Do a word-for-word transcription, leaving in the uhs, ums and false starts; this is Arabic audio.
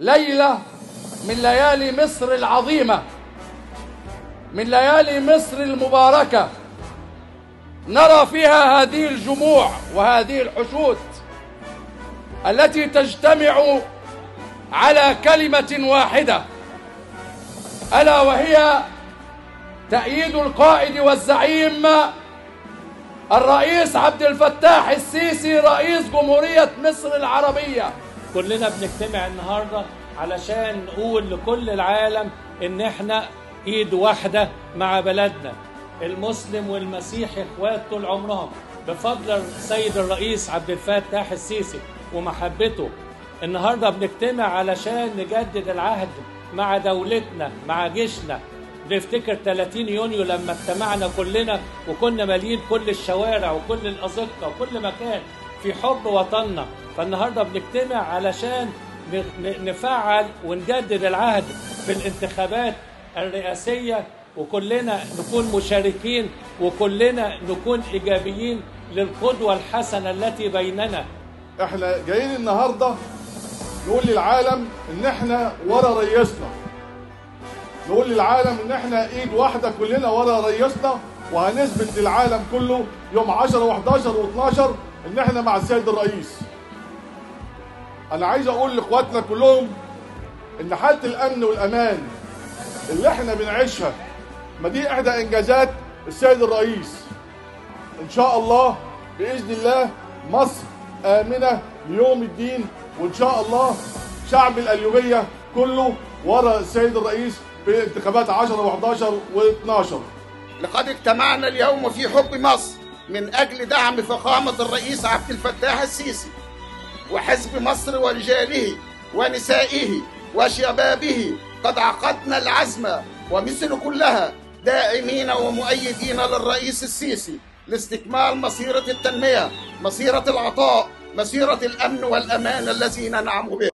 ليلة من ليالي مصر العظيمة، من ليالي مصر المباركة، نرى فيها هذه الجموع وهذه الحشود التي تجتمع على كلمة واحدة، ألا وهي تأييد القائد والزعيم الرئيس عبد الفتاح السيسي رئيس جمهورية مصر العربية. كلنا بنجتمع النهاردة علشان نقول لكل العالم إن إحنا إيد واحدة مع بلدنا. المسلم والمسيحي إخوات طول عمرهم بفضل السيد الرئيس عبد الفتاح السيسي ومحبته. النهاردة بنجتمع علشان نجدد العهد مع دولتنا مع جيشنا. نفتكر ثلاثين يونيو لما اجتمعنا كلنا وكنا مالين كل الشوارع وكل الأزقة وكل مكان في حب وطننا. فالنهاردة بنجتمع علشان نفعل ونجدد العهد في الانتخابات الرئاسية، وكلنا نكون مشاركين وكلنا نكون إيجابيين للقدوة الحسنة التي بيننا. احنا جايين النهاردة نقول للعالم ان احنا ورا رئيسنا، نقول للعالم ان احنا ايد واحدة كلنا ورا رئيسنا، وهنثبت للعالم كله يوم عشرة وحداشر واثناشر ان احنا مع السيد الرئيس. انا عايز اقول لاخواتنا كلهم ان حالة الامن والامان اللي احنا بنعيشها ما دي احدى انجازات السيد الرئيس. ان شاء الله باذن الله مصر امنه ليوم الدين، وان شاء الله شعب القليوبيه كله ورا السيد الرئيس في انتخابات عشرة وحداشر واثناشر. لقد اجتمعنا اليوم في حب مصر من اجل دعم فخامه الرئيس عبد الفتاح السيسي وحزب مصر ورجاله ونسائه وشبابه. قد عقدنا العزم ومصر كلها داعمين ومؤيدين للرئيس السيسي لاستكمال مسيرة التنمية، مسيرة العطاء، مسيرة الأمن والأمان الذي ننعم به.